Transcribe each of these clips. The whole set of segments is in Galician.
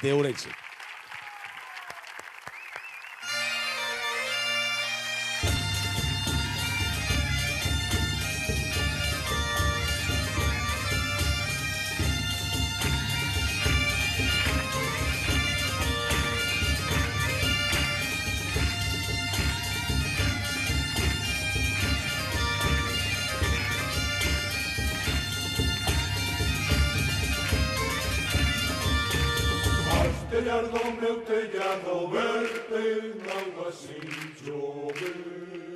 de Ourense. Tellardo meu tellado verde, auga sin chover.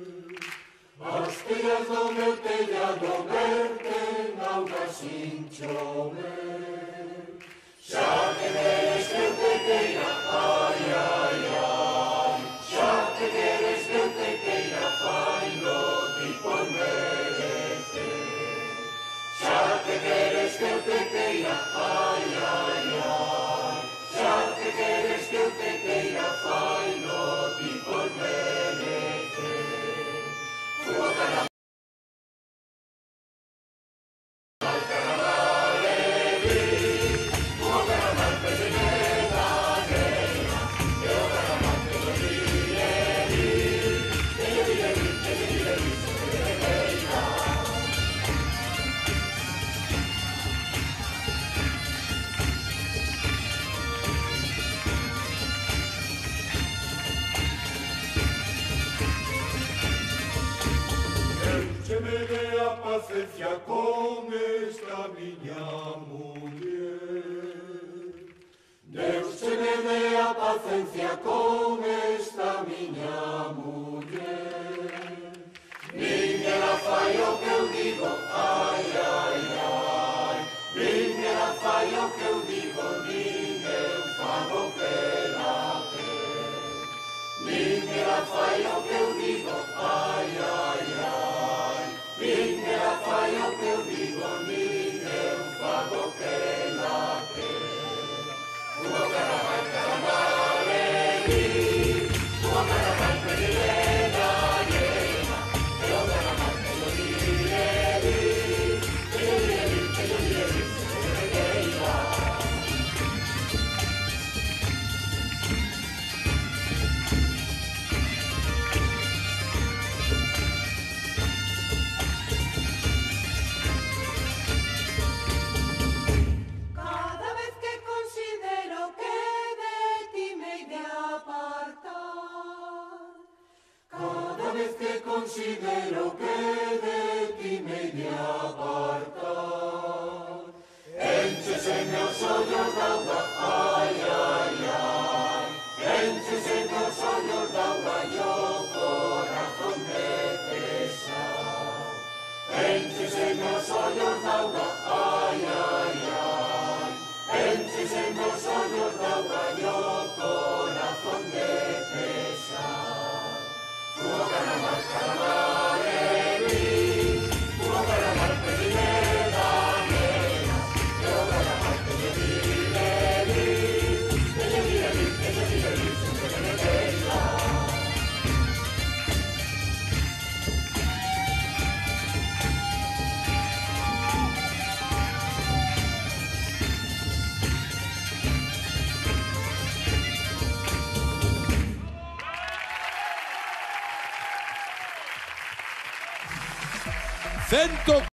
As tellas do meu tellado verde, auga sin chover. Xa que queres que eu te queira, ai, ai, ai. Xa que queres que eu te queira, faino ti por merecer. Xa que queres que eu te queira, ai, ai, ai. Xa que queres que eu te queira, faino ti por merecer. Fuga carnaval, carnaval de vi, fuga carnaval pequeñe da negra, que o carnaval que yo diré, que yo diré, que yo diré, que yo diré. Se me dé a paciencia con esta miña muller. Deus se me dé a paciencia con esta miña muller. Ninguén la fai o que eu digo, ai, ai, ai. Ninguén la fai o que eu digo, ninguén fago que la quer. Ninguén la fai o que eu digo, ai, ai, ai. Ninguén la fai o que eu digo, ninguén fago que la quer. Fuga carnaval, carnaval de vi, fuga carnaval pequeñe da negra, que o carnaval que yo diré, que yo diré, que yo diré, que yo diré. Considero que de ti me he de apartar. Encheseme os ollos d'auga, ai, ai, ai. Encheseme os ollos d'auga e o corazón me pesa. Encheseme os ollos d'auga, ai, ai, ai. Encheseme os ollos d'auga e o corazón me pesa. Fuga carnaval, carnaval de vi, fuga carnaval pequeñe da negra, que o carnaval que yo diré, que yo diré, que yo diré, sempre que me queira. Cento